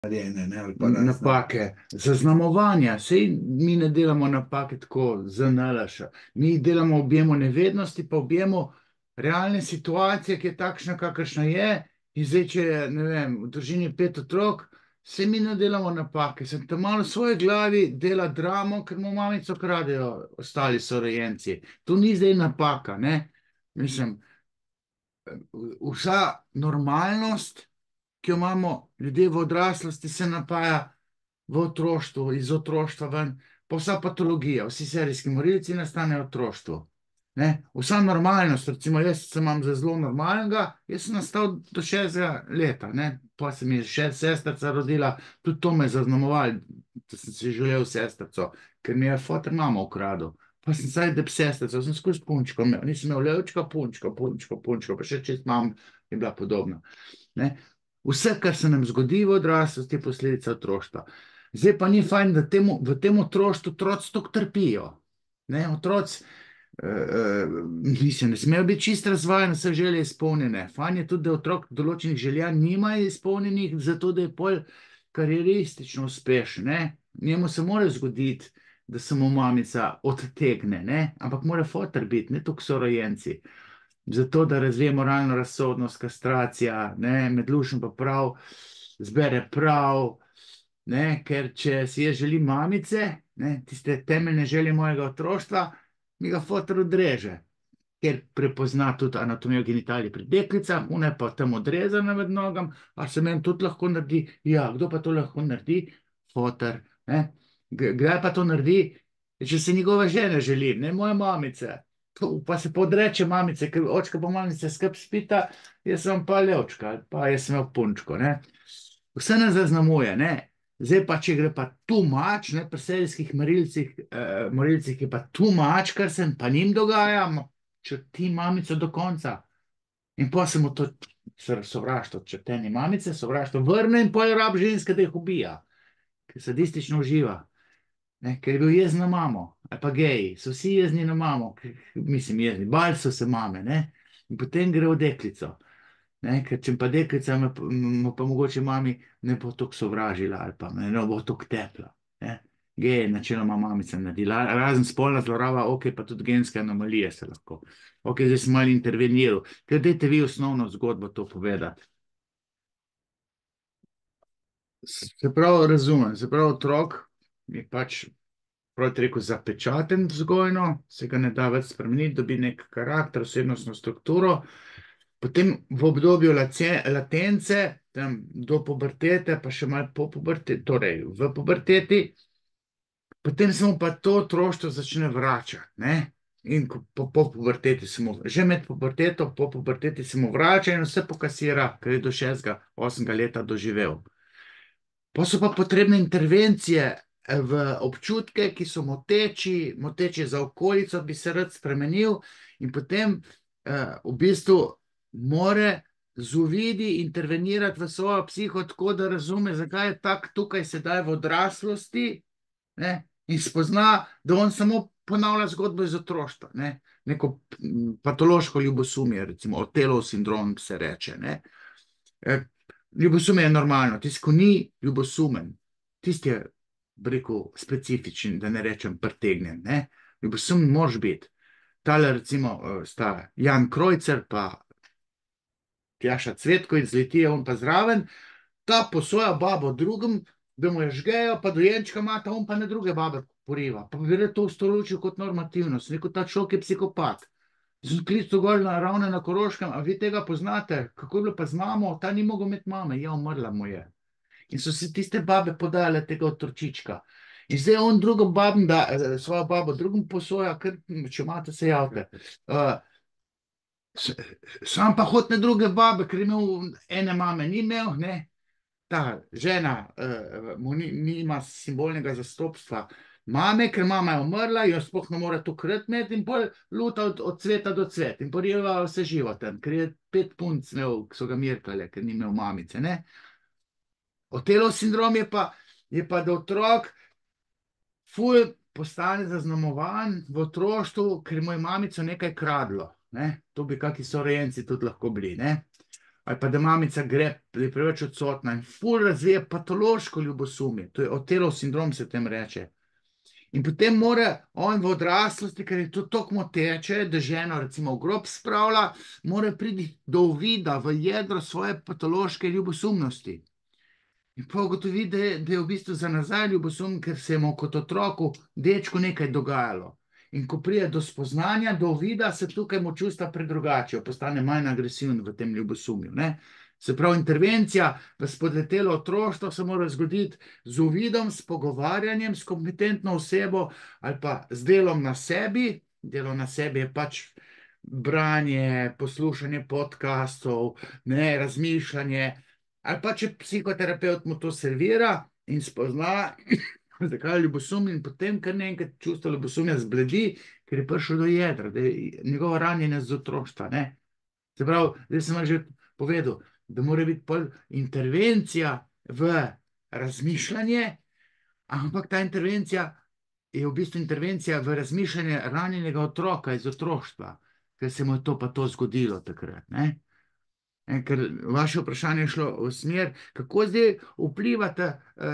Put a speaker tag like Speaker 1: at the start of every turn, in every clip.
Speaker 1: narejene, ne, ali pa razne.
Speaker 2: napake, zaznamovanja. Sej mi ne delamo napake tako z nalaša. Mi delamo objemo nevednosti, pa objemo realne situacije, ki je takšna, kakršna je. In zdaj, če je, ne vem, v družini 5 otrok, se mi ne delamo napake. Sem tam malo v svoji glavi dela dramo, ker mu mamico kradejo ostali sorojenci. To ni zdaj napaka, ne? Mislim, vsa normalnost, ki jo imamo ljudje v odraslosti, se napaja v otroštvu, iz otroštva ven, pa vsa patologija, vsi serijski morilci nastanejo v otroštvu. Ne? Vsa normalnost, recimo jaz se imam za zelo normalnega, jaz sem nastal do 60 leta, ne? Pa se mi je še sestrica rodila, tudi to me je zaznamovalo, da sem si želel sestrico, ker mi je foter mama ukradel. Pa sem saj deb sestrico, sem skozi punčko imel, nisem imel levčka, punčko, punčko, punčko, pa še čez mam je bila podobna. Ne? Vse, kar se nam zgodi v odraslosti, je posledica otroštva. Zdaj pa ni fajn, da v tem otroštvu otroci tako trpijo. Ne? Otroci, mislim, ne smejo biti čist razvajeni, vse želje izpolnjene. Fajn je tudi, da otrok določenih želja nima izpolnjenih, zato da je pol karieristično uspešen. Ne? Njemu se mora zgoditi, da se mu mamica odtegne, ne? Ampak mora foter biti, ne toliko sorojenci. Zato, da razvije moralno razsodnost, kastracija, ne, med lušem pa prav, zbere prav, ne, ker če si jaz želim mamice, ne, tiste temeljne želje mojega otroštva, mi ga fotor odreže, ker prepozna tudi anatomijo genitalij pri deklicah, ona je pa tam odrezana med nogam, a se meni tudi lahko naredi, ja, kdo pa to lahko naredi? Fotor, ne, kdaj pa to naredi? Če se njegova žena želi, ne moje mamice. Pa se podreče mamice, ker očka pa mamice skrb spita, jaz sem pa levčka, pa jaz sem imel punčko, ne. Vse nas zaznamuje, ne. Zdaj pa, če gre pa tu mač, ne, pri serijskih morilcih je pa tu mač, kar se pa njim dogaja, če ti mamico do konca. In pa se mu to sovraštvo, če te ni mamice, sovraštvo vrne in pol rab ženske, da jih ubija, ker sadistično uživa. Ne, ker je bil jezen na mamo, ali pa geji, so vsi jezni na mamo, mislim, jezni, bali so se mame, ne, in potem gre v deklico, ne, ker če pa deklica me pa mogoče mami ne bo toliko sovražila, ali pa me ne bo toliko tepla, ne, geji načeloma mamica naredila, razen spolna zloraba, ok, pa tudi genske anomalije se lahko, ok, zdaj sem malo interveniral, ker dajte vi osnovno zgodbo to povedati. Se pravi, razumem, se pravi, otrok je pač, proti rekel, zapečaten vzgojno, se ga ne da več spremeniti, dobi nek karakter, osebnostno strukturo, potem v obdobju latence, tam do pubertete, pa še malo po puberteti, torej v puberteti, potem se mu pa to otroštvo začne vračati, ne? In po puberteti se mu, že med puberteto, po puberteti se mu vrača in vse pokasira, kar je do 6., 8. leta doživel. Pa so pa potrebne intervencije v občutke, ki so moteči za okolico, bi se rad spremenil in potem v bistvu more z uvidi intervenirati v svojo psiho tako, da razume, zakaj je tak tukaj sedaj v odraslosti, ne, in spozna, da on samo ponavlja zgodbo iz otroštva, ne, neko patološko ljubosumje, recimo Otelov sindrom se reče, ne. Ljubosumje je normalno, tisti, ko ni ljubosumen, tisti je, bi rekel, specifičen, da ne rečem pretegnjen, ne. Ljubosumen moraš biti. Tale recimo sta Jan Krojcer pa Tjaša Cvetkovič, zletijo on pa zraven, ta posoja babo drugim, da mu je žgejo, pa dojenčka mata, on pa ne druge babe poriva. Pa bi to ustoličil kot normativnost, rekel, ta človek je psihopat. Sem klical gor na Ravne na Koroškem, a vi tega poznate? Kako je bilo pa z mamo? Ta ni mogel imeti mame, ja, umrla mu je. In so se tiste babe podajale tega otročička. In zdaj on drugim babam da, svojo babo drugim posoja, ker če imate, se javite. Sam pa hotne druge babe, ker je imel ene mame, ni imel, ne. Ta žena mu nima simbolnega zastopstva mame, ker mama je umrla, jo sploh ne more tukrat imeti in pol luta od cveta do cvet in poriva vse živo tam, ker je 5 punc imel, ki so ga mirkale, ker ni imel mamice, ne. Otelov sindrom je pa, da otrok ful postane zaznamovan v otroštvu, ker mu je mamico nekaj kradlo, ne. To bi kaki sorojenci tudi lahko bili, ne. ali pa da mamica gre, da je preveč odsotna in ful razvije patološko ljubosumje. To je Otelov sindrom, se tem reče. In potem mora on v odraslosti, ker je to tako moteče, da ženo recimo v grob spravlja, mora priti do uvida v jedro svoje patološke ljubosumnosti. In pa ugotovi, da je v bistvu za nazaj ljubosum, ker se mu kot otroku, dečku nekaj dogajalo. In ko pride do spoznanja, do uvida, se tukaj mu čustva predrugačijo, postane manj agresiven v tem ljubosumju. Ne? Se pravi, intervencija v spodletelo otroštvo se mora zgoditi z uvidom, s pogovarjanjem, s kompetentno osebo ali pa z delom na sebi. Delo na sebi je pač branje, poslušanje podkastov, razmišljanje. Ali pa če psihoterapeut mu to servira in spozna, zakaj je ljubosum, in potem kar naenkrat čustvo ljubosumja zbledi, ker je prišel do jedra, da je njegovo ranjenje z otroštva. Se pravi, zdaj sem vam že povedal, da mora biti pol intervencija v razmišljanje, ampak ta intervencija je v bistvu intervencija v razmišljanje ranjenega otroka iz otroštva, ker se mu je to pa to zgodilo takrat. Ker vaše vprašanje je šlo v smer, kako zdaj vplivate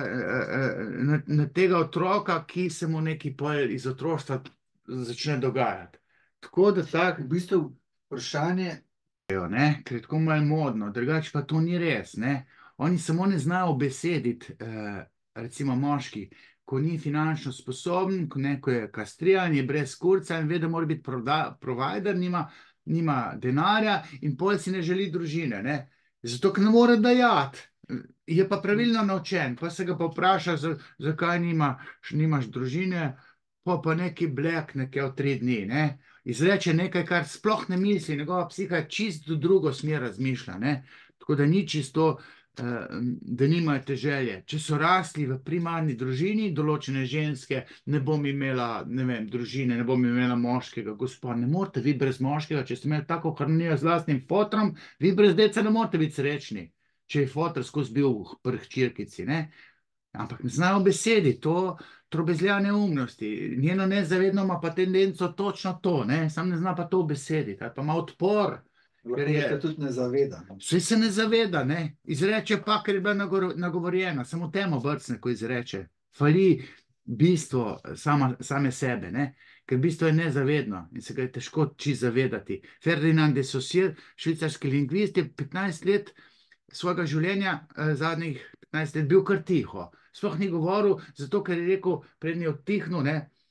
Speaker 2: na tega otroka, ki se mu nekaj iz otroštva začne dogajati. Tako da tak,
Speaker 1: V bistvu vprašanje,
Speaker 2: ker je tako malo modno, drugače pa to ni res. Oni samo ne znajo besediti, recimo moški, ko ni finančno sposoben, ko je kastriran, je brez kurca in ve, da mora biti provider, nima denarja in pol si ne želi družine. Zato, ker ne more dajati. Je pa pravilno naučen, pa se ga pa vpraša, zakaj nimaš družine, pa neki blekne, v 3 dni. Izreče nekaj, kar sploh ne misli, njegova psiha čisto drugo smer razmišlja. Tako da ni čisto, da nimajo te želje. Če so rasli v primarni družini, določene ženske, ne bom imela, družine, ne bom imela moškega, gospod, ne morete vi brez moškega, če ste imeli tako harmonijo z lastnim fotrom, vi brez deca ne morete biti srečni, če je fotor skozi bil pri hčerkici. Ampak ne znajo besedi, to trobezlja neumnosti. Njeno nezavedno ima pa tendenco točno to, sam ne zna pa to besediti, ali pa ima odpor.
Speaker 1: lahko se tudi ne zaveda.
Speaker 2: Vse se ne zaveda, izreče pa, ker je bila nagovorjena, samo temo brcne, ko izreče. Fali bistvo same sebe, ker bistvo je nezavedno in se ga je težko čisto zavedati. Ferdinand de Saussure, švicarski lingvist, je 15 let svojega življenja, zadnjih 15 let bil kar tiho. Sploh ni govoril, zato ker je rekel, prednji je odtihnil,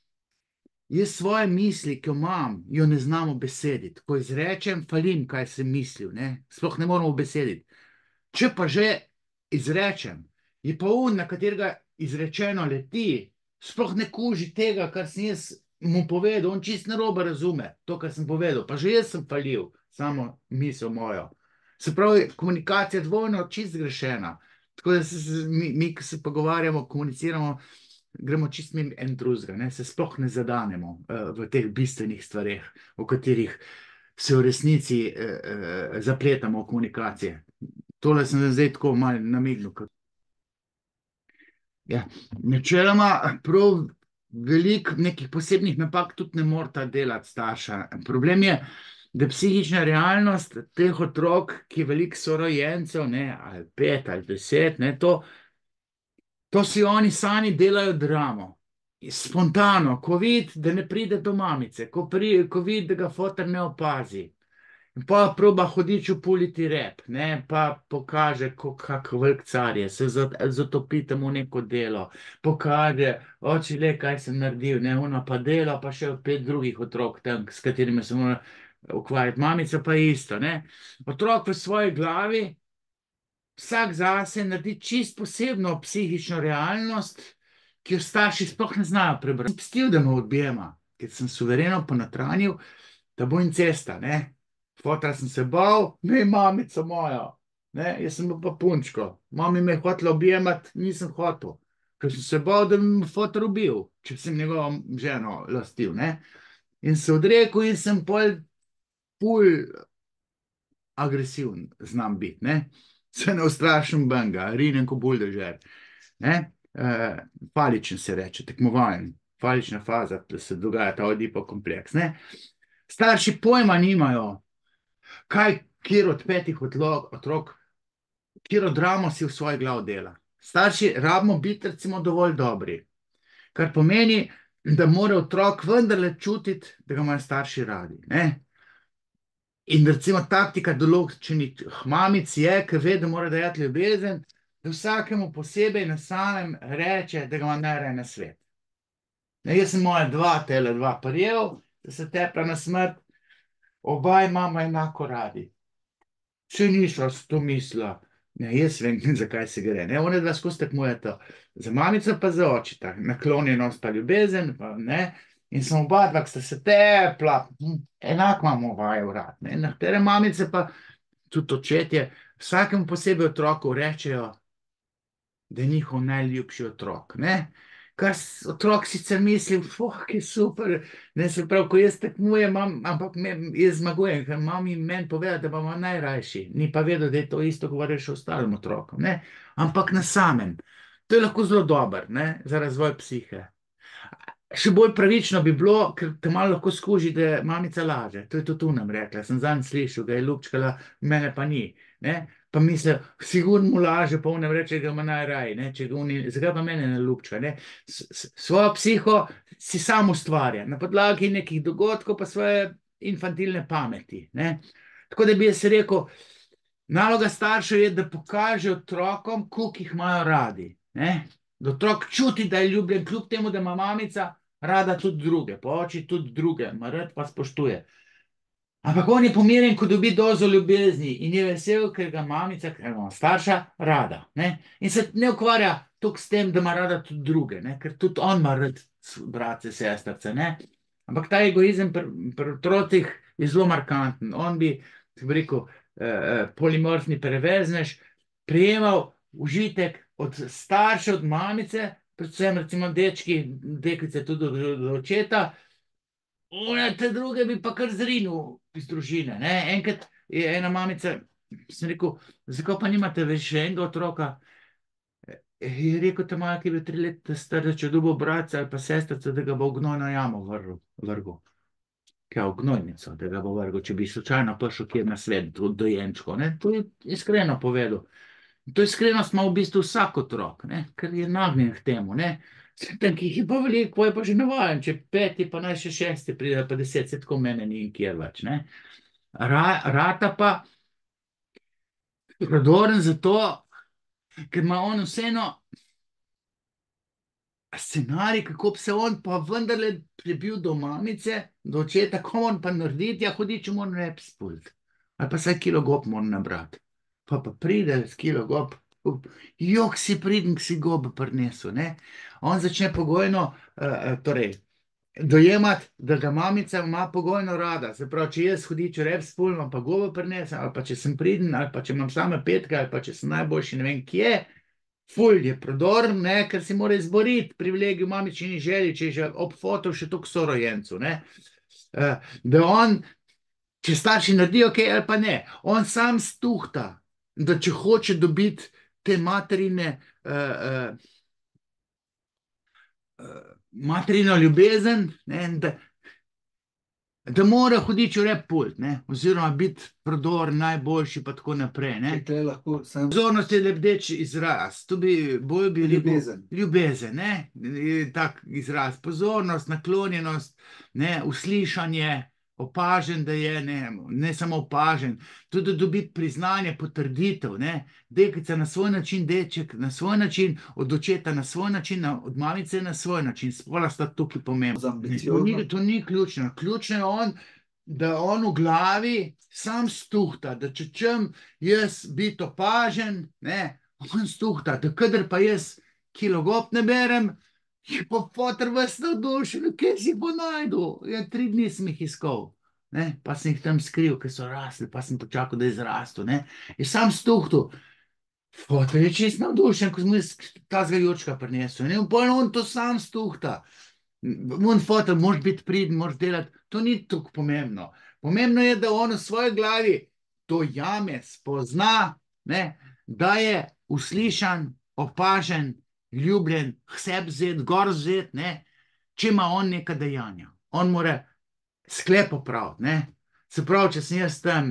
Speaker 2: jaz svoje misli, ki jo imam, jo ne znam obesediti. Ko izrečem, falim, kaj sem mislil, sploh ne moram obesediti. Če pa že izrečem, je pa na katerega izrečeno leti, sploh ne kuži tega, kar sem jaz mu povedal, on čist narobe razume to, kar sem povedal, pa že jaz sem falil, samo misel mojo. Se pravi, komunikacija dvojno čist zgrešena. Tako da mi, ki se pogovarjamo, komuniciramo, gremo čist mimo en drugega, se sploh ne zadanemo v teh bistvenih stvareh, o katerih se v resnici zapletamo v komunikacije. Tole sem zdaj tako malo namignil. Ja, načeloma prav veliko nekih posebnih napak tudi ne morata delati starša. Problem je, da psihična realnost teh otrok, ki je veliko sorojencev, ali 5 ali 10, to si oni sami delajo dramo. Spontano, ko vidi, da ne pride do mamice, ko vidi, da ga foter ne opazi. In pa proba hodič upuliti rep, pa pokaže, kak velik car je, se zatopite mu neko delo, pokaže, oči le, kaj sem naredil, ona pa dela, pa še 5 drugih otrok tam, s katerimi se mora ukvarjati. Mamica pa isto, Otrok v svoji glavi, vsak zase naredi čist posebno psihično realnost, ki jo starši sploh ne znajo prebrati. Sem pustil, da me odbijema, ker sem suvereno ponotranjil, da bo incesta, Fotra sem se bal, mamico mojo, jaz sem bil pa punčko. Mami me je hotela objemati, nisem hotel, ker sem se bal, da bi me fotor ubil, če sem njegovo ženo lastil, In se odrekel in sem pol agresiven znam biti, Se ne ustrašim benga, rinem ko buldožer, faličen se reče, tekmovalen, falična faza, da se dogaja ta odipo kompleks, Starši pojma nimajo, kjer od 5 otrok, kjer dramo si v svoj glav dela. Starši rabimo biti recimo dovolj dobri, kar pomeni, da mora otrok vendarle čutiti, da ga imajo starši radi. Ne? In recimo taktika določenih mamic je, ker ve, da mora dajati ljubezen, da vsakemu posebej na samem reče, da ga ima najraje na svet. Ne, jaz sem moja dva prijel, da se tepla na smrt, oba imamo enako radi. Če nišla s to mislila, ne, jaz vem, zakaj se gre. Ne, one dva skozi tekmujeta, za mamico pa za očeta, naklonjenost pa ljubezen, pa ne. In sem oba dva, ki sta se tepla, enako imamo vaju rad. Ne. Nekatere mamice pa, tudi očetje, vsakemu posebej otroku rečejo, da je njihov najljubši otrok. Ne. Kar otrok sicer misli, ki super, ne, se pravi, ko jaz tekmujem, ampak jaz zmagujem, ker mami meni povedala, da bomo najrajši, ni pa vedel, da je to isto, govoriš ostalim otrokom, ne, ampak na samem. To je lahko zelo dober, ne, za razvoj psihe. Še bolj pravično bi bilo, ker te malo lahko skuži, da mamica laže. To je tudi nam rekla, sem zanj slišal, da je ljubčkala, mene pa ni. Ne? Pa misli, sigurno mu laže, pa on reče, da ga ima najraj, ne? Zakaj pa mene ne ljubčka? Ne? Svojo psiho si sam ustvarja, na podlagi nekih dogodkov pa svoje infantilne pameti. Ne? Tako da bi jaz rekel, naloga staršev je, da pokaže otrokom, koliko jih imajo radi. Ne? Da otrok čuti, da je ljubljen, kljub temu, da ima mamica rada tudi druge, pa oči tudi druge, rad pa spoštuje. Ampak on je pomirjen, ko dobi dozo ljubezni in je vesel, ker ga mamica, ker ima starša, rada. Ne? In se ne ukvarja toliko s tem, da ima rada tudi druge, ne? Ker tudi on ima rad bratce, sestrce. Ampak ta egoizem pri otrocih je zelo markanten. On bi rekel, polimorfni preveznež, prijemal užitek od starše, od mamice, predvsem recimo dečki, deklice tudi od očeta, te druge bi pa kar zrinil iz družine. Ne? Enkrat je ena mamica, sem rekel, zakaj pa nimate več enega otroka? Je rekel, ta mala, ki je bil 3 leta star, če dobo bratca ali pa sestrico, da ga bo v gnojno jamo vrgel. Kaj v gnojnico, da ga bo vrgel, če bi slučajno prišel kjer na svet, dojenčko. To je iskreno povedal. To iskrenost ima v bistvu vsak otrok, ne? Ker je nagnjen k temu. Tam, ki jih je pa veliko, je pa že navajen, če 5, pa naj še 6 pride, pa 10, se tako mene ni kjer več. Rata pa prodoren zato, ker ima on vseeno scenarij, kako bi se on pa vendarle prebil do mamice, do očeta, ko on pa narediti, ja hudič moram rep spult. Ali pa saj kilo gob moram nabrati. Pa pride s kilo gob, jok si pridem, k si gobe prinesel. On začne pogojno, torej, dojemati, da ga mamica ima pogojno rada. Se pravi, če jaz hudič rep spult, pa gobe prinesem, ali pa če sem pridem, ali pa če imam same petke, ali pa če sem najboljši, ne vem kje, ful je prodoren, ker si mora izboriti privilegij mamičini želji, če je že ob foto še toliko sorojencu. Da on, če starši naredijo kaj ali pa ne, on sam stuhta, da če hoče dobiti te materino ljubezen, da mora hudič v rep pult, oziroma biti prodoren, najboljši pa tako naprej. Pozornost je lebdeč izraz, to bi bolj bi rekel ljubezen, tak izraz, pozornost, naklonjenost, uslišanje, opažen, da je, ne samo opažen, tudi dobiti priznanje, potrditev, deklica na svoj način, deček na svoj način, od očeta na svoj način, od mamice na svoj način, spola sta tukaj pomembna. To ni ključno. Ključno je da on v glavi sam stuhta, da če čem jaz biti opažen, on stuhta, da kadar pa jaz kilo gob ne berem, je pa fotor vas navdušen, kje si jih bo najdel? 3 dni sem jih iskal, pa sem jih tam skril, ker so rasli, pa sem počakal, da je zrastel. Je sam stuhtal. Fotor je čist navdušen, ko sem jaz tazga jurčka prinesel. On to sam stuhta. On fotor, moraš biti priden, moraš delati. To ni tako pomembno. Pomembno je, da on v svoji glavi dojame, spozna, da je uslišan, opažen, ljubljen, k sebi vzet, gor vzet, če ima on neka dejanja. On mora sklep opraviti. Se pravi, če sem jaz tam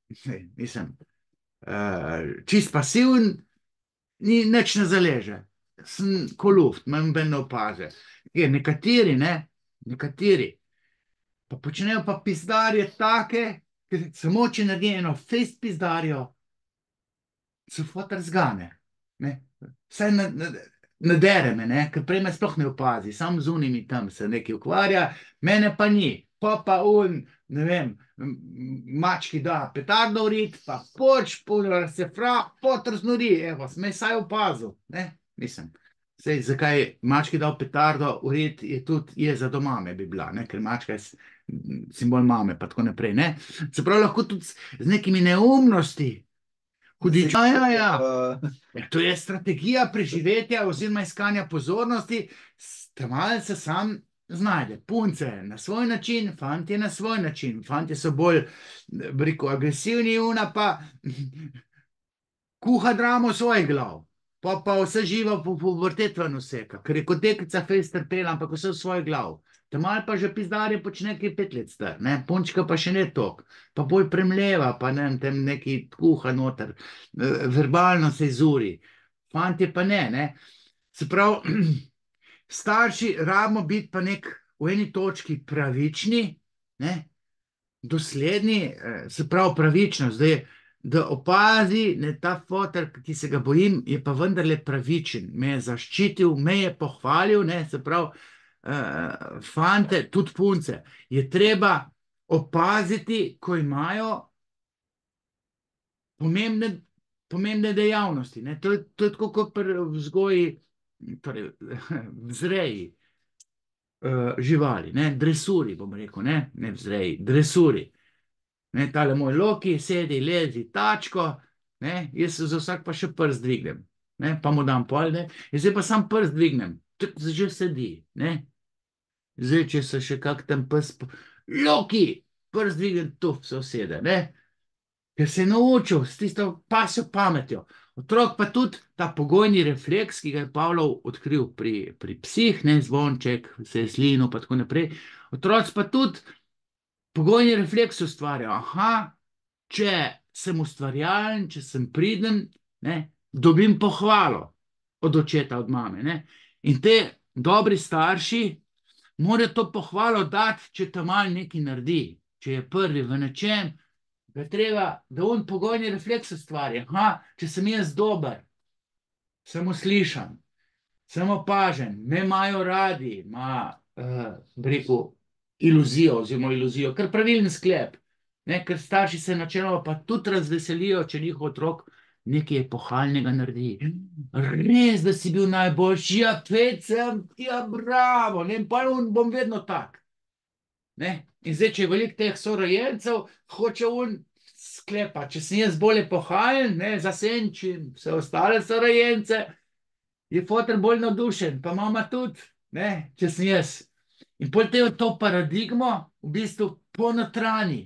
Speaker 2: Mislim, čist pasiven, ni nič ne zaleže. Sem ko luft, imam ben ne opaze. Nekateri, nekateri pa počnejo pa pizdarje take, ker samo če naredijo eno fest pizdarijo, se fotor zgane. Ne. Saj nadere me, ne, ker prej me sploh ne opazi, sam z unimi tam se nekaj ukvarja, mene pa ni. Pa ne vem, mački da petardo urit, pa poč, se fra, fotor znori, evo, me saj opazil, ne, mislim. Sej, zakaj mački dal petardo urit, je tudi jeza do mame bi bila, ne, ker mačka je simbol mame, pa tako naprej, ne. Se pravi, lahko tudi z nekimi neumnosti, hudič, ja. To je strategija preživetja oziroma iskanja pozornosti, malo se sam znajde. Punce na svoj način, fantje na svoj način. Fantje so bolj, bi rekel, agresivni, una pa kuha dramo svojih glav. Pa vse živo po vrtetven vseka, ker je kot deklica fejst trpela, ampak vse v svojih glav. Tam malo pa že pizdarje počne nekaj 5 let star, ne, punčka pa še ne tok, pa bolj premleva, pa ne, tem neki kuha noter, verbalno se izuri, fantje pa ne. Se pravi, starši rabimo biti pa v eni točki pravični, ne, dosledni, se pravi pravičnost, zdaj, da opazi, ne, ta fotor, ki se ga bojim, je pa vendarle pravičen, me je zaščitil, me je pohvalil, ne, se pravi, fante, tudi punce, je treba opaziti, ko imajo pomembne dejavnosti, ne, to je tako kot pri vzgoji, torej vzreji živali, ne, dresuri, bom rekel, ne vzreji, dresuri. Ne, tale moj Loki sedi, lezi tačko, ne, jaz za vsak pa še prst dvignem, ne, pa mu dam pol, ne, zdaj pa sam prst dvignem, tudi že sedi, ne. Zdaj, če se še kak tam pes, Loki, prst dvignem, tu se usede, ne, ker se je naučil s tisto pasjo pametjo. Otrok pa tudi ta pogojni refleks, ki ga je Pavlov odkril pri psih, ne, zvonček, se je slinil, pa tako naprej, otroci pa tudi pogojni refleks ustvarja. Aha, če sem ustvarjalen, če sem priden, ne, dobim pohvalo od očeta, od mame, ne. In te dobri starši morajo to pohvalo dati, če ta mal nekaj naredi, če je prvi v nečem, da je treba, da on pogojni refleks ustvarja. Aha, če sem jaz dober, sem uslišan, sem opažen, me imajo radi, bi rekel, iluzijo, kar pravilen sklep, ne, ker starši se načeloma pa tudi razveselijo, če njihov otrok nekaj epohalnega naredi. Res, da si bil najboljši, ja, fet sem, ja, bravo, ne, pa bom vedno tak. Ne, in zdaj, če je veliko teh sorojencev, hoče sklepa, če sem jaz bolj epohalen, ne, zasenčim vse ostale sorojence, je foter bolj navdušen, pa mama tudi, ne, če sem jaz. In potem to paradigmo v bistvu ponotrani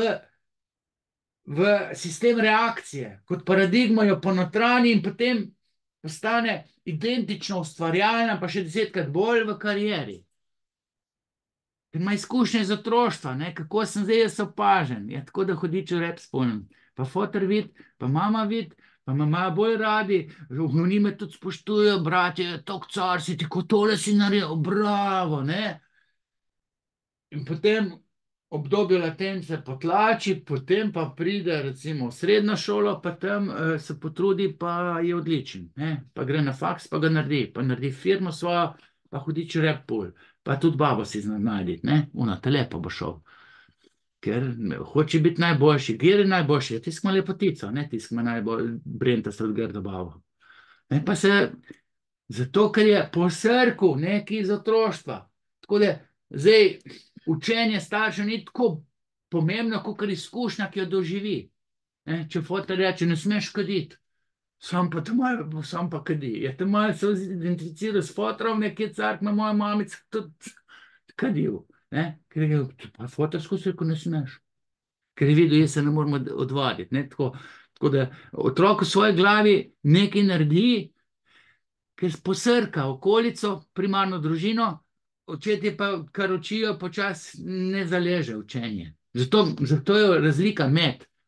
Speaker 2: v sistem reakcije, kot paradigmo jo ponotrani in potem postane identično ustvarjalna, pa še 10-krat bolj v karieri. Ker ima izkušnje iz otroštva, ne, kako sem zdaj jaz opažen, je tako, da hudič v rep spolnim. Pa foter vid, pa mama vid, pa me imajo bolj radi, oni me tudi spoštujejo, bratje, tok car si, ti kot tole si naredil, bravo, ne. In potem obdobje latence potlači, potem pa pride recimo v srednjo šolo, pa tam se potrudi, pa je odličen, ne, pa gre na faks, pa ga naredi, pa naredi firmo svojo, pa hudič rep pol, pa tudi babo si zna najditi, ne, ona telepo bo šel. Ker hoče biti najboljši. Kjer je najboljši? Tisk ima lepotico, ne, tisk ima najbolj brentasto grdo babo. Ne, pa se, zato, ker je posrkal nekaj iz otroštva. Tako da, zdaj, učenje staršev ni tako pomembno, kakor izkušnja, ki jo doživi. Ne, če fotor reče, ne smeš kaditi, sam pa kadi. Je tam malo se identificiral s fotorom, nekje car, ima moja mamica tudi kadil. Ne, ker je pa fotor skozi rekel, ne smeš. Ker je videl, jaz se ne moramo odvaditi. Ne, tako da otrok v svoji glavi nekaj naredi, ker posrka okolico, primarno družino, očetje pa, kar učijo, počasi ne zaleže učenje. Zato je razlika med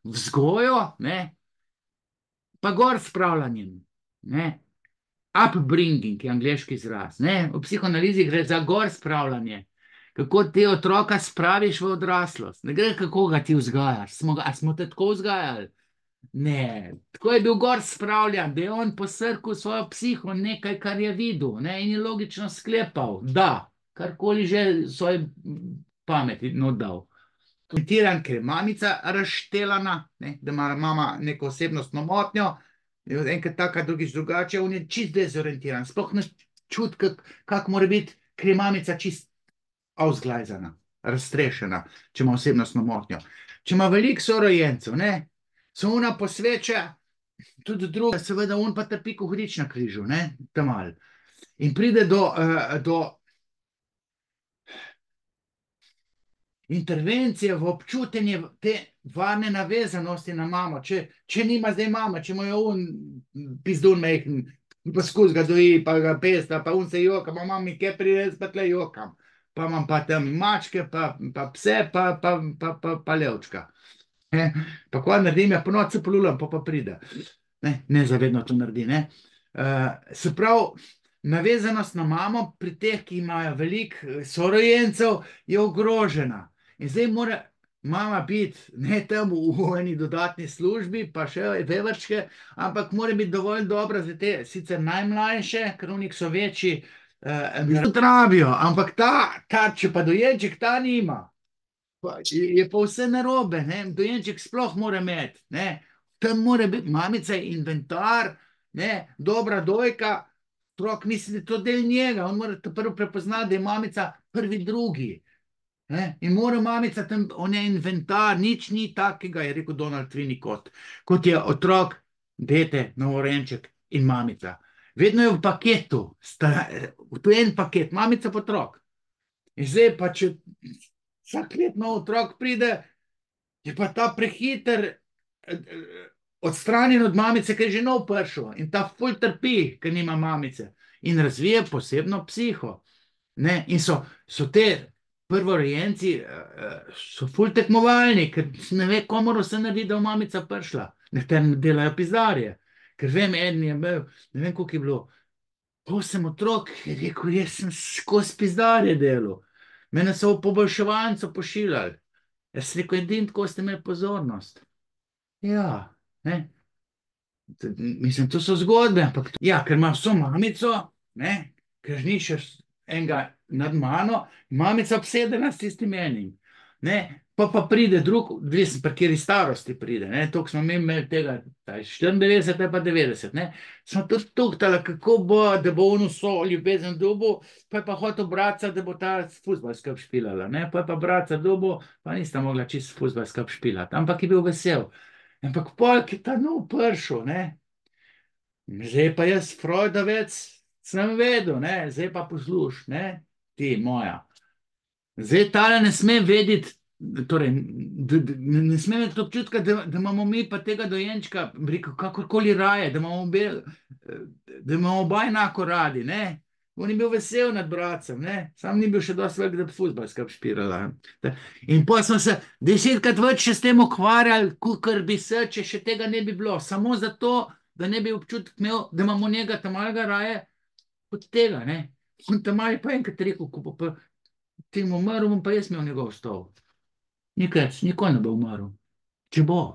Speaker 2: vzgojo, ne, pa gor spravljanjem, ne. Upbringing je angleški izraz, ne. V psihoanalizi gre za gor spravljanje. Kako te otroka spraviš v odraslost. Ne gre, kako ga ti vzgajaš. A smo te tako vzgajali? Ne, tako je bil gor spravljan, da je on posrkal svojo psiho nekaj, kar je videl, ne, in je logično sklepal, da, karkoli že svoje pameti dal. Komentiran, ker je mamica razštelana, ne, da ima mama neko osebnostno motnjo, enkrat taka, drugič drugače, on je čist dezorientiran, sploh ne čut, kak mora biti, ker je mamica čist ausglajzana, raztrešena, če ima osebnostno motnjo. Če ima veliko sorojencev, ne, se ona posveča tudi druga, seveda on pa trpi ko hudič na križu, ne, tamal. In pride do intervencije v občutenje te varne navezanosti na mamo. Če nima zdaj mama, če mu je on pizdun mehen, pa skozi ga doji, pa ga pesta, pa on se joka, pa mami, kje pride, pa tle jokam. Pa imam pa tam mačke, pa pse, pa levčka. Pa ko naredim, ja, po noči se polulam, pa pride. Nezavedno to naredi, ne. Se pravi, navezanost na mamo pri teh, ki imajo veliko sorojencev, je ogrožena. In zdaj mora mama biti ne tam v eni dodatni službi, pa še vevrčke, ampak mora biti dovolj dobra za te sicer najmlajše, ker onih so večji, tudi rabijo, ampak ta, če pa dojenček ta nima, je pa vse narobe, ne, dojenček sploh mora imeti, ne, tam mora biti, mamica je inventar, ne, dobra dojka, otrok misli, da je to del njega, on mora to prvo prepoznati, da je mamica prvi, drugi, ne, in mora mamica tam, on je inventar, nič ni takega, je rekel Donald Winnicott, kot je otrok, dete, novorojenček in mamica. Vedno je v paketu, to je en paket, mamica pa otrok. In zdaj pa, če vsak let nov otrok pride, je pa ta prehiter odstranjen od mamice, ker je že nov prišel in ta ful trpi, ker nima mamice in razvije posebno psiho. Ne? In so te prvorojenci so ful tekmovalni, ker ne ve, komu se naredi, da je mamica prišla. Nekateri delajo pizdarje. Ker vem, eden je imel, ne vem, koliko je bilo, 8 otrok, je rekel, jaz sem skozi pizdarje delal. Mene so v poboljševancu pošiljali. Jaz sem rekel, edin tako ste imeli pozornost. Ja, ne. Mislim, to so zgodbe, ampak ja, ker ima vso mamico, ne, ker ni še enega nad mano, mamica obsedena s tistim enim, ne, pa pride drug, odvisno pri kateri starosti pride, ne, toliko smo mi imeli tega, 94 pa 90, ne, smo tudi tuhtali, kako bo, da bo on vso ljubezen dobil, pa je pa hotel bratca, da bo ta fuzbal skup špilala, ne, pa je pa bratca dobil, pa nista mogla čisto fuzbal skup špilati, ampak je bil vesel. Ampak pol, ki ta nov prišel, ne, zdaj pa jaz Freudovec sem vedel, ne, zdaj pa posluš, ne, ti moja. Zdaj tale ne sme vedeti, torej, ne sme imeti občutka, da imamo mi pa tega dojenčka, rekel, kakorkoli raje, da imamo oba enako radi, ne. On je bil vesel nad bratcem, ne, sam ni bil še dosti velik, da bi fuzbal skup špilala. In potem smo se 10krat več še s tem ukvarjali, kakor bi se, če še tega ne bi bilo, samo zato, da ne bi občutek imel, da imamo njega tam malega raje od tega, ne. On tam mali pa enkrat rekel, ko bo pa tem umrl, bom pa jaz imel njegov stol. Nikaj, nikoli ne bo umrl. Če bo.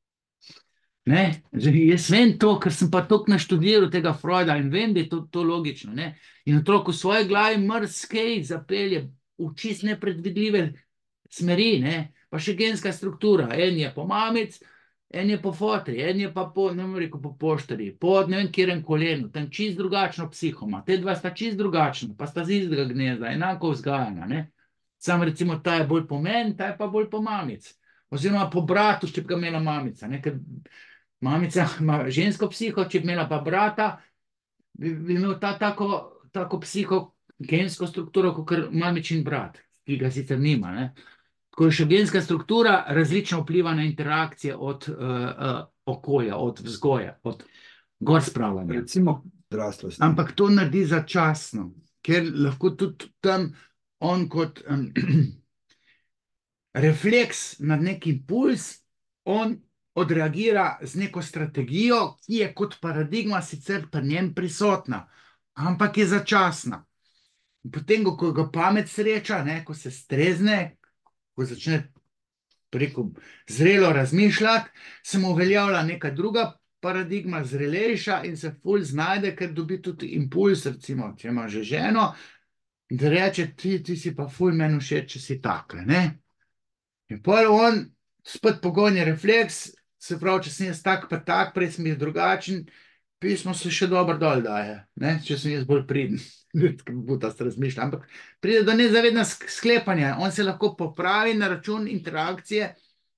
Speaker 2: Ne, jaz vem to, ker sem pa toliko naštudiral tega Freuda in vem, da je to logično, ne. In otrok v svoji glavi marsikaj zapelje v čist nepredvidljive smeri, ne. Pa še genska struktura, en je po mamic, en je po fotri, en je pa po, ne bom rekel, po poštari, po ne vem kjerem kolenu, tam čist drugačno psihoma, te dva sta čist drugačna, pa sta z istega gnezda, enako vzgajana, ne. Sam recimo ta je bolj po meni, ta je pa bolj po mamic. Oziroma po bratu, če bi ga imela mamica, ne, ker mamica ima žensko psiho, če bi imela pa brata, bi imel ta tako psiho, gensko strukturo, kot mamičin brat, ki ga sicer nima, ne. Tako je še genska struktura različno vpliva na interakcije od okolja, od vzgoje, od gor spravljanja.
Speaker 1: Recimo odraslosti.
Speaker 2: Ampak to naredi začasno, ker lahko tudi tam on kot refleks na neki impuls, on odreagira z neko strategijo, ki je kot paradigma sicer pri njem prisotna, ampak je začasna. In potem, ko ga pamet sreča, ne, ko se strezne, ko začne preko zrelo razmišljati, se mu uveljavlja neka druga paradigma, zrelejša in se ful znajde, ker dobi tudi impuls, recimo, če ima že ženo, da reče, ti si pa ful meni všeč, če si takle, ne? In pol on spet pogojni refleks, se pravi, če sem jaz tak pa tak, prej sem bil drugačen, pismo se še dobro dol daje, ne? Če sem jaz bolj priden, butast razmišlja, ampak pride do nezavedna sklepanja, on se lahko popravi na račun interakcije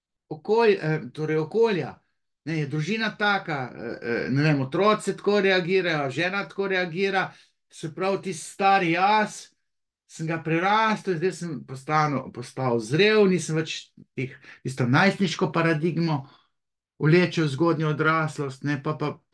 Speaker 2: torej okolja. Ne, je družina taka, ne vem, otroci tako reagirajo, žena tako reagira, se pravi, ti stari jaz, sem ga prerastel, zdaj sem postal zrel, nisem več tisto najstniško paradigmo vlečel v zgodnjo odraslost, ne,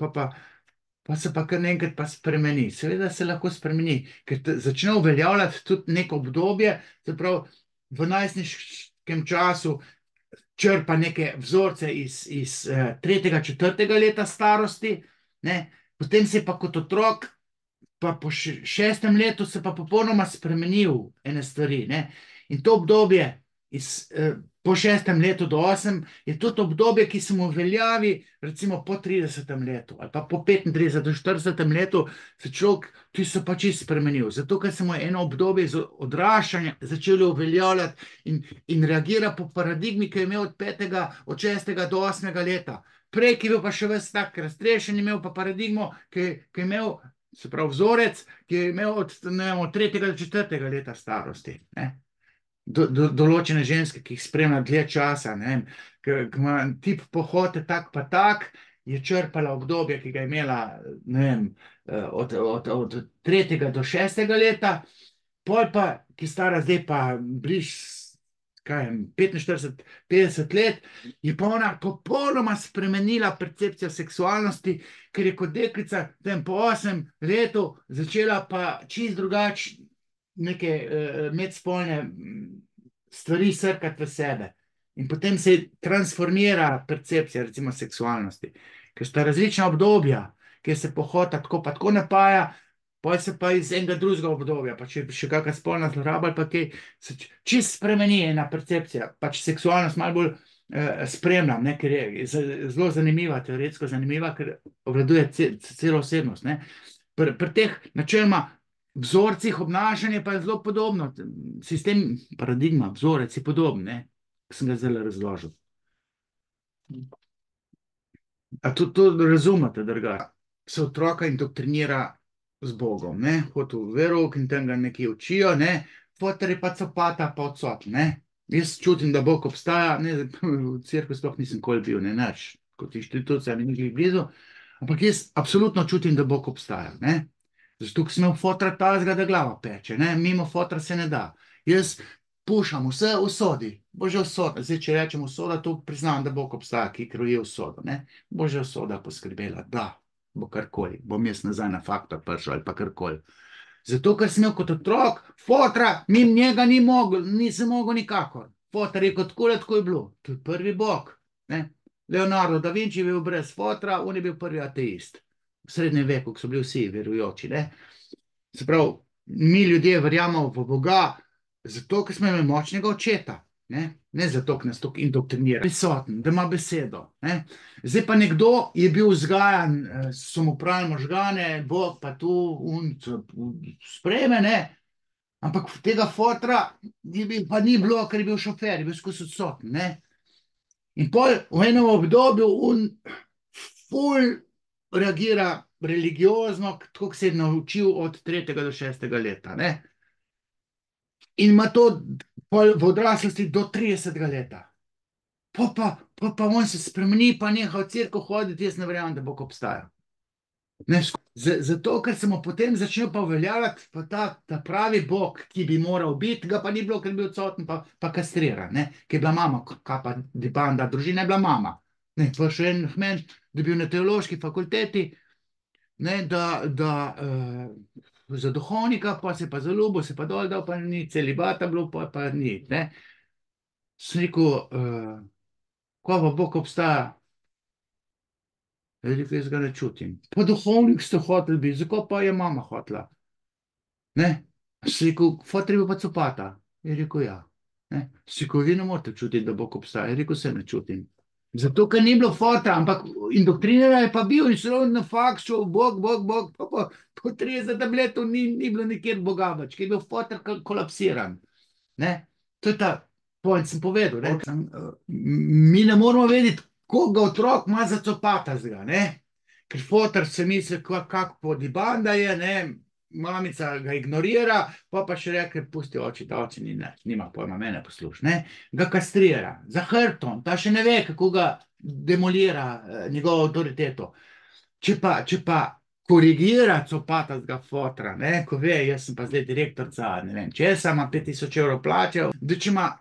Speaker 2: pa se pa kar naenkrat pa spremeni. Seveda se lahko spremeni, ker začne uveljavljati tudi neko obdobje, se pravi, v najstniškem času črpa neke vzorce iz tretjega, četrtega leta starosti, ne, potem se pa kot otrok, pa po šestem letu se pa popolnoma spremenil ene stvari, ne, in to obdobje po šestem letu do 8 je tudi obdobje, ki se mu veljavi recimo po 30. letu ali pa po 35. do 40. letu se človek, ki se pa čisto spremenil, zato ker se mu je eno obdobje iz odraščanja začelo uveljavljati in reagira po paradigmi, ki je imel od 5., od 6. do 8. leta. Prej, ki je bil pa še ves tak raztrešen, imel pa paradigmo, ki je imel, se pravi vzorec, ki je imel od 3. do 4. leta starosti, ne. Določene ženske, ki jih spremlja dlje časa, ne vem, ki ima tip pohote tak pa tak, je črpala obdobje, ki ga je imela, ne vem, od 3. do 6. leta, pol pa, ki je stara zdaj pa bliž, kaj vem, 45, 50 let, je pa ona popolnoma spremenila percepcijo seksualnosti, ker je kot deklica tem po 8 letu začela pa čisto drugače neke medspolne stvari srkati v sebe. In potem se transformira percepcija, recimo, seksualnosti. Ker sta različna obdobja, kjer se pohota tako pa tako napaja, potem se pa iz enega drugega obdobja, pa če še kakšna spolna zloraba ali pa kaj, se čisto spremeni ena percepcija, pač seksualnost malo bolj spremljam, ne, ker je zelo zanimiva, teoretsko zanimiva, ker obvladuje celo osebnost, ne. Pri teh načeloma vzorcih obnašanja pa je zelo podobno. Sistem, paradigma, vzorec je podoben, ne, ki sem ga zdaj razložil. A to razumete, drugače? Se otroka indoktrinira z Bogom, ne, hodi v verouk in tam ga nekje učijo, ne, foter je pa copata pa odsoten, ne. Jaz čutim, da Bog obstaja, ne, v cerkvi sploh nisem nikoli bil, ne, nič, kot inštitucija mi ni glih blizu, ampak jaz absolutno čutim, da Bog obstaja, ne. Zato, ker sem imel fotra takega, da glava peče, ne, mimo fotra se ne da. Jaz pušam vse usodi, bo že usoda, zdaj, če rečem usoda, to priznam, da Bog obstaja, ki kroji usodo, ne, bo že usoda poskrbela, da bo karkoli, bom jaz nazaj na faktor prišel ali pa karkoli. Zato, ker sem imel kot otrok fotra, mimo njega nisem mogel nikakor. Fotar je kot kule, tako je bilo, to je prvi Bog, ne. Leonardo da Vinci je bil brez fotra, on je bil prvi ateist. V srednjem veku, ko so bili vsi verujoči, ne. Se pravi, mi ljudje verjamemo v Boga, zato, ker smo imeli močnega očeta, ne zato, ker nas tako indoktrinira, prisoten, da ima besedo, ne. Zdaj pa nekdo je bil vzgajan, so mu pravili možgane, Bog pa tu sprejme, ne, ampak tega fotra pa ni bilo, ker je bil šofer, je bil skozi odsoten, ne. In pol v enem obdobju ful reagira religiozno, tako se je naučil od 3. do 6. leta, ne. In ima to v odraslosti do 30. leta. Pa on se spremeni, pa neha v cerkev hoditi, jaz ne verjamem, da Bog obstaja. Ne, zato, ker se mu potem začel pa uveljavljati pa ta pravi Bog, ki bi moral biti, ga pa ni bilo, ker je bil odsoten pa kastriran, ne, ki je bila mama, kaj pa banda, družina je bila mama. Ne, pa še en hmen dobil na teološki fakulteti, ne, za duhovnika, pa se pa zaljubil, se pa dol dal, pa ni celibata bilo, pa ni, ne. Sem rekel, ko pa Bog obstaja, Je rekel, jaz ga ne čutim. Pa duhovnik ste hoteli biti, zakaj pa je mama hotela? Ne? Si rekel, fotor je bil pa copata. Je rekel, ja. Ne? Si rekel, vi ne morete čutiti, da Bog obstaja. Je rekel, se ne čutim. Zato, ker ni bilo fota, ampak indoktriniran je pa bil in šel na faks, šel Bog, pa po 30 letov ni bilo nikjer Boga več, ker je bil fotor kolapsiran. Ne? To je ta point, sem povedal. Ne? Mi ne moramo vedeti, koga otrok ima za copata zga, ne? Ker fotor se misli, kako podibanda je, ne? Mamica ga ignorira, pa še reče, pusti oči, ta oči nima pojma, mene posluš, ne? Ga kastrira, za hrbtom, ta še ne ve, kako ga demolira njegovo avtoriteto. Če pa korigira copatastega fotra, ne, ko ve, jaz sem pa zdaj direktor za, ne vem, česa, ima 5000 evrov plače, da če ima,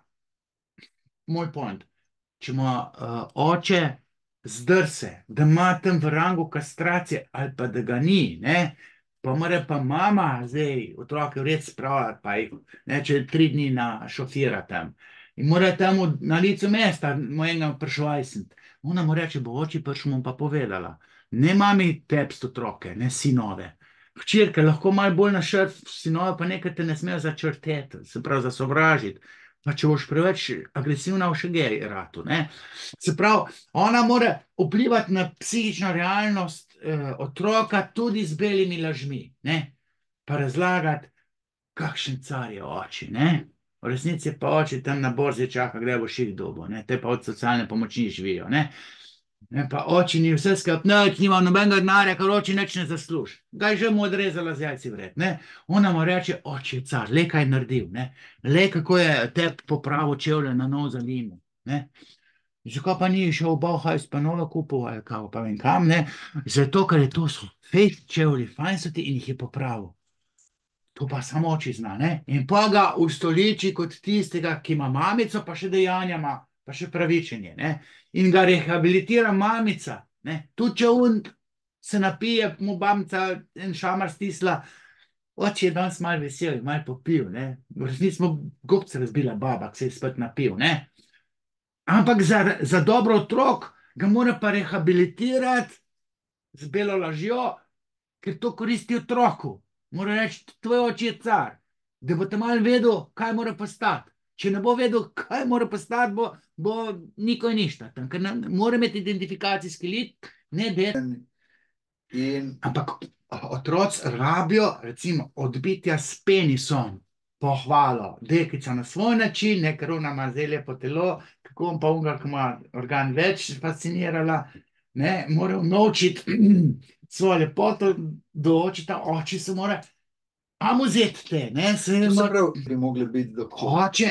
Speaker 2: moj point, če ima oče zdrse, da ima tam v rangu kastracije ali pa da ga ni, ne, pa mora pa mama zdaj otroke vred spravljati, pa jih, ne, če 3 dni našofira tam. In mora tam na licu mesta mojega prišvajsniti. Ona mu reče, bo oči prišel, mu pa povedala. Ne mami tepst otroke, ne sinove. Hčerke lahko malo bolj našrt, sinove pa nekaj te ne smejo začrteti, se pravi zasovražiti. Pa če boš preveč agresivna, v še gej ratu, ne. Se pravi, ona mora vplivati na psihično realnost otroka tudi z belimi lažmi, ne. Pa razlagati, kakšen car je oči, ne. V resnici pa oči tam na borzi čaka, kdaj bo ših dobo, ne. Te pa od socialne pomoči živijo, ne. Ne, pa oči ni vse skupaj, nič, nima nobenega denarja, ker oči nič ne zasluži. Ga je že mu odrezala z jajci vred, ne. Ona mu reče, oči je car, le kaj je naredil, ne. Le kako je te popravil čevlje na nov za limu, ne. Zakaj pa ni šel v Bauhaus pa nove kupil, ali kao, pa vem kam, ne. Zato, ker je to so fejt čevlji, fajn so ti in jih je popravil. To pa samo oči zna, ne. In pa ga ustoliči kot tistega, ki ima mamico, pa še dejanja ima, pa še pravičenje, ne. In ga rehabilitira mamica, ne. Tudi če on se napije, mu mamica en šamar stisla, oči je danes malo vesel, malo popil, ne. V resnici smo gobce razbila baba, ki se je spet napil, ne. Ampak za dobro otrok ga mora pa rehabilitirati z belo lažjo, ker to koristi otroku. Mora reči, tvoj oči je car, da bo te malo vedel, kaj mora postati. Če ne bo vedel, kaj mora postati, bo nikoj ništa. Ker mora imeti identifikacijski lik, ne deti. Ampak otroci rabijo, recimo, odbitja s penisom, pohvalo, deklica na svoj način, ne, ker ona ima zdaj lepo telo, kako on pa unga, ki ima organ več fascinirala, ne, mora unovčiti svojo lepoto, do očita, oči se mora vzeti te, ne,
Speaker 1: Se pravi, bi mogli biti do
Speaker 2: Oče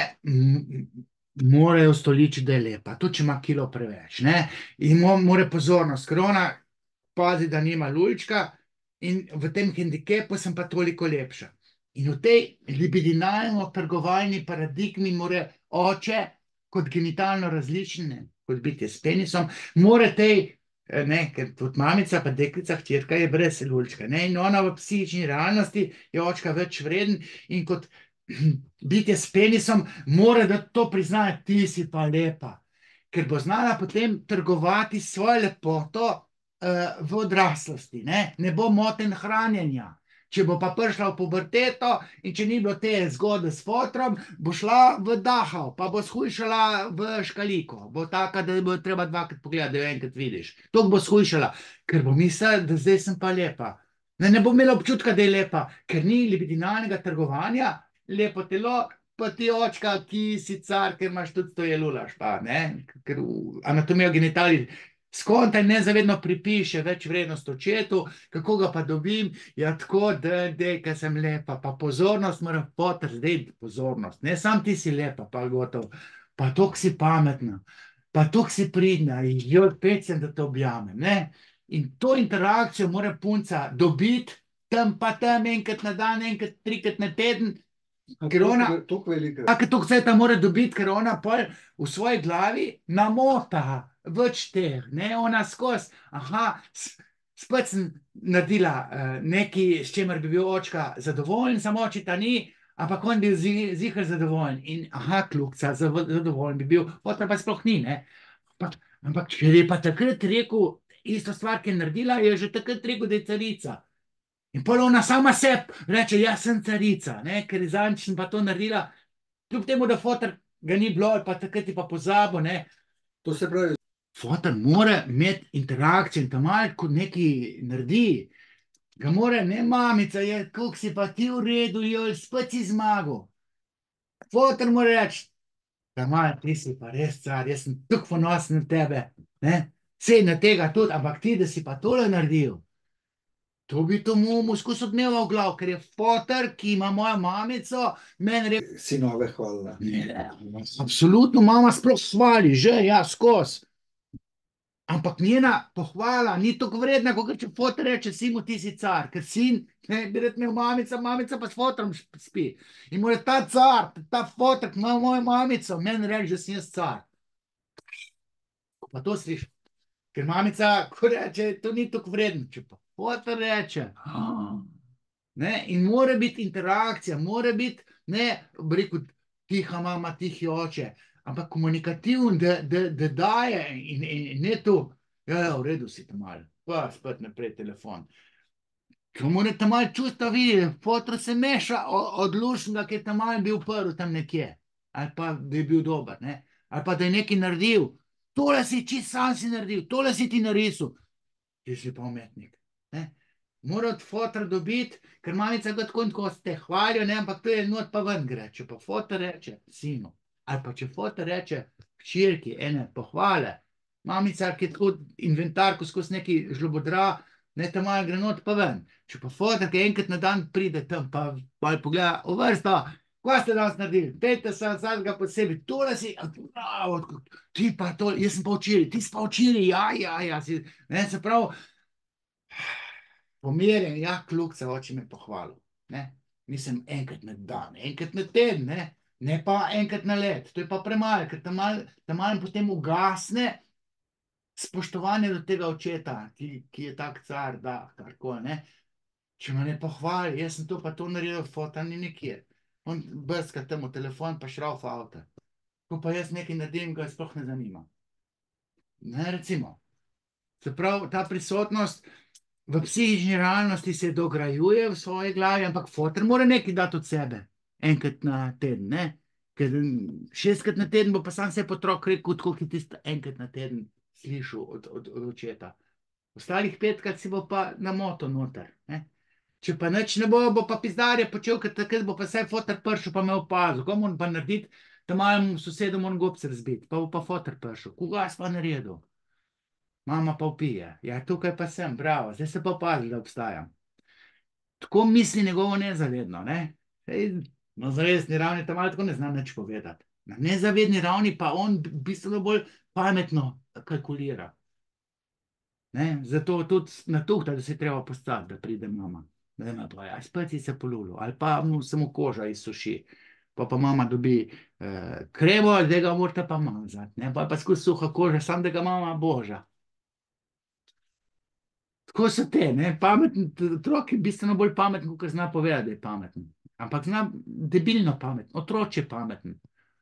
Speaker 2: morajo ustoličiti, da je lepa, tudi če ima kilo preveč, ne, in mora pozornost, ker ona pazi, da nima lulčka in v tem hendikepu sem pa toliko lepša. In v tej libidinalno-trgovalni paradigmi mora oče kot genitalno različne, kot bitje s penisom, mora tej, ne, ker tudi mamica pa deklica, hčerka je brez lulčka, ne, in ona v psihični realnosti je očka več vreden in kot bitje s penisom mora da to priznati, ti si pa lepa, ker bo znala potem trgovati svojo lepoto v odraslosti, ne bo moten hranjenja. Če bo pa prišla v puberteto in če ni bilo te zgodbe s fotrom, bo šla v Dachau, pa bo shujšala v škaliko. Bo taka, da bo treba dvakrat pogledati, da jo enkrat vidiš. Toliko bo shujšala, ker bo mislila, da zdaj sem pa lepa. Ne bo imela občutka, da je lepa, ker ni libidinalnega trgovanja, lepo telo, pa ti očka, ki si car, ker imaš tudi to jelulaš, pa ne, ker anatomijo genitalij skonta in nezavedno pripiše več vrednost očetu, kako ga pa dobim, ja tako, ker sem lepa, pa pozornost mora zdaj pozornost, ne, sam ti si lepa, pa gotov, pa toliko si pametna, pa toliko si pridna, in jo pecem, da te objamem, ne, in to interakcijo mora punca dobiti, tam pa tam enkrat na dan, enkrat 3krat na teden, ker ona, toliko cveta mora dobiti, ker ona pol v svoji glavi namota več teh, ne, ona skozi, spet sem naredila nekaj, s čemer bi bil očka zadovoljen, samo očeta ni, ampak on bi bil ziher zadovoljen in kljukca zadovoljen bi bil, otra pa sploh ni, ne. Ampak če je pa takrat rekel isto stvar, ki je naredila, je že takrat rekel, da je carica. In pol ona sama sebi reče, jaz sem carica, ne, ker je zadnjič sem pa to naredila, kljub temu, da fotor ga ni bilo, pa takrat je pa pozabil, ne.
Speaker 1: To se pravi,
Speaker 2: Fotor mora imeti interakcijo in tam malo kot nekaj naredi. Ga mora, ne, mamica, je, kako si pa ti v redu, joj, spet si zmagal. Fotor mora reči, Tamal, ti si pa res car, jaz sem tako ponosen na tebe, ne. Sej na tega tudi, ampak ti, da si pa tole naredil. To bi to mu skozi odmeval v glav, ker je fotor, ki ima mojo mamico, meni rekel,
Speaker 1: sinove hvala.
Speaker 2: ne, absolutno mama sploh hvali, že, ja, skozi. Ampak njena pohvala ni tako vredna, kot če fotor reče, sinu, ti si car, ker sin, ne, bi rad imel mamica, mamica pa s fotorom spi. In mora ta car, ta fotor, ki ima mojo mamico, meni reči, da sem jaz car. Ko pa to slišim, ker mamica, ko reče, to ni tako vredno, če pa fotor reče, ne, in mora biti interakcija, mora biti, ne, bi rekel, tiha mama, tihi oče, ampak komunikativen, da daje in ne to, ja, v redu si tam malo, pa spet naprej telefon. Ko mora tam malo čustva videti, fotor se meša od lušnega, ki je tam malo bil prvi tam nekje, ali pa da je bil dober, ne, ali pa da je nekaj naredil, tole si čist sam si naredil, tole si ti narisal, ti si pa umetnik, ne. Mora od fotra dobiti, ker mamica ga tako in tako te hvalijo, ne, ampak to je not pa ven gre, če pa fotor reče sinu, ali pa če fotor reče hčerki ene pohvale, mamica, ki je tako inventar, ko skozi neki žlobodra, ne, tam malo gre not pa ven. Če pa fotor, ki enkrat na dan pride tam, pa malo pogleda, v vrsto, kaj ste danes naredili? Dajte se vsakega posebej, tole si, bravo, ti pa to, jaz sem pa včeraj, ti si pa včeraj, ja, si, ne, se pravi, pomerjen, ja, kljukce, oče me pohvalil, ne. Mislim, enkrat na dan, enkrat na teden, ne pa enkrat na let, to je pa premalo, ker tam malo potem ugasne spoštovanje do tega očeta, ki je tak car, da, karkoli, ne. Če me ne pohvali, jaz sem to pa to naredil, fotor ni nikjer. On brska tam v telefon, pa šrauf avto. Ko pa jaz nekaj naredim, ga sploh ne zanima. Ne, recimo. Se pravi, ta prisotnost v psihični realnosti se dograjuje v svoji glavi, ampak fotor mora nekaj dati od sebe. Enkrat na teden, ne. Ker 6-krat na teden bo pa sam sebi otrok rekel, tako kot je tisto enkrat na teden slišal od očeta. Ostalih 5-krat si bo pa namotal noter, ne. Če pa nič ne bo, bo pa pizdarje počel, ker takrat bo pa vsaj fotor prišel, pa me opazil. Kaj moram pa narediti? Tam malemu sosedu moram gobce razbiti, pa bo pa fotor prišel. Koga si pa naredil? Mama pa vpije. Ja, tukaj pa sem, bravo, zdaj se pa opazil, da obstajam. Tako misli njegovo nezavedno, ne. Na zavestni ravni tam malo tako ne zna nič povedati. Na nezavedni ravni pa on bistveno bolj pametno kalkulira. Ne, zato tudi natuhta, da se je treba postaviti, da pride mama. Da ima pa, ja, spet si se polulil, ali pa mu samo koža izsuši. Pa mama dobi kremo, da ga morate pa mazati, ne, pa skozi suha koža, samo da ga mama boža. Tako so te, ne, pametni otrok je bistveno bolj pameten, kot zna povedati, da je pameten. Ampak zna debilno pameten, otročje pameten.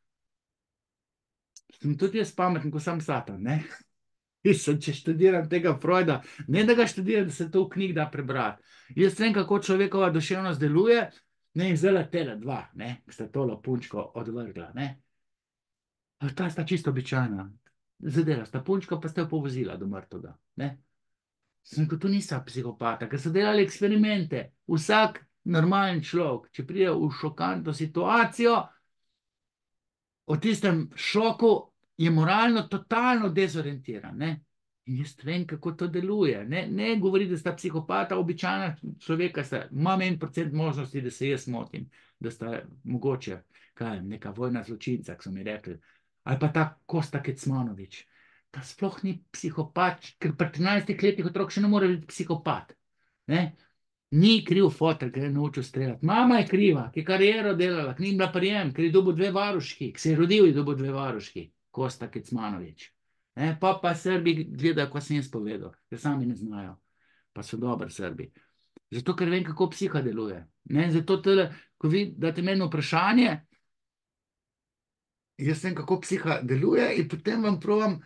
Speaker 2: Sem tudi jaz pameten, ko sam Satan, ne. Mislim, če študiram tega Freuda, ne da ga študiram, da se to v knjig da prebrati. Jaz vem, kako človekova duševnost deluje, ne, in zdajle tele dva, ne, ki sta tole punčko odvrgla, ne. Ta sta čisto običajna. Zadela sta punčko, pa sta jo povozila do mrtvega, ne. Sem rekel, to nista psihopata, ker so delali eksperimente. Vsak normalen človek, če pride v šokantno situacijo, o tistem šoku je moralno totalno dezorientiran, ne. In jaz vem, kako to deluje. Ne govori, da sta psihopata, običajna človeka sta, imam 1% možnosti, da se jaz motim, da sta mogoče, kaj, neka vojna zločinca, ko so mi rekli, ali pa ta Kosta Kecmanović. Ta sploh ni psihopat, ker pri 13 letih otrok še ne more biti psihopat, ne. Ni kriv fotor, ker je naučil streljati. Mama je kriva, ki je kariero delala, ki ni bila prijem, ker je dobil 2 varuški, ki se je rodil in dobil 2 varuški, Kosta Kecmanović. Ne, pa Srbi gledajo, ko sem jaz povedal, ker sami ne znajo, pa so dobri Srbi. Zato, ker vem, kako psiha deluje. Ne, zato tole, ko vi date meni vprašanje, jaz vem, kako psiha deluje in potem vam probam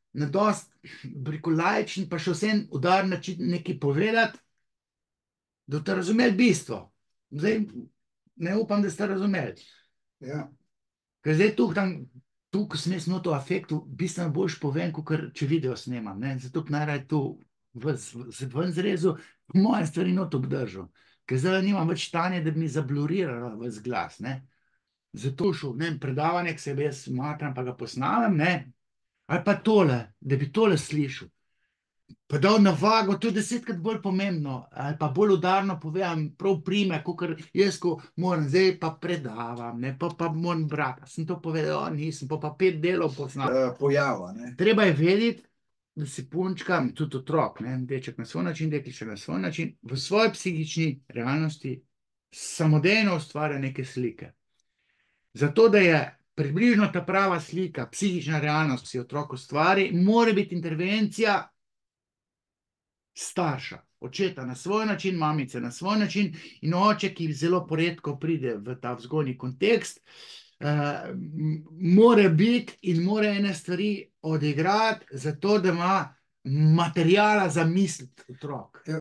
Speaker 2: na dost laičen, pa še vsem udaren način nekaj povedati, da boste razumeli bistvo. Zdaj, ne upam, da ste razumeli.
Speaker 1: Ja.
Speaker 2: Ker zdaj tu, ko sem jaz noto afektu, bistveno boljš povem, kot če video snemam, ne? Zato najraje tu ven zrezu, moje stvari noto obdržal. Ker zdaj nimam več stanja, da bi mi zabluriralo ves glas, ne? Zato šel, ne vem, predavanje, ki se jaz smatram, pa ga posnamem, ne? Ali pa tole, da bi tole slišal. Pa dal na vago, to je 10-krat bolj pomembno, ali pa bolj udarno povem, prav prime, kot jaz, ko moram, zdaj pa predavam, ne, pa moram brati. Sem to povedal, nisem, pa 5 delov poznam.
Speaker 1: Pojava, ne.
Speaker 2: Treba je vedeti, da si punčka, tudi otrok, ne, deček na svoj način, dekliča na svoj način, v svoji psihični realnosti samodejno ustvarja neke slike. Zato, da je približno ta prava slika, psihična realnost, ki si otrok ustvari, mora biti intervencija starša, očeta na svoj način, mamice na svoj način in oče, ki zelo poredko pride v ta vzgojni kontekst, mora biti in mora ene stvari odigrati, zato da ima materijala za misliti otrok.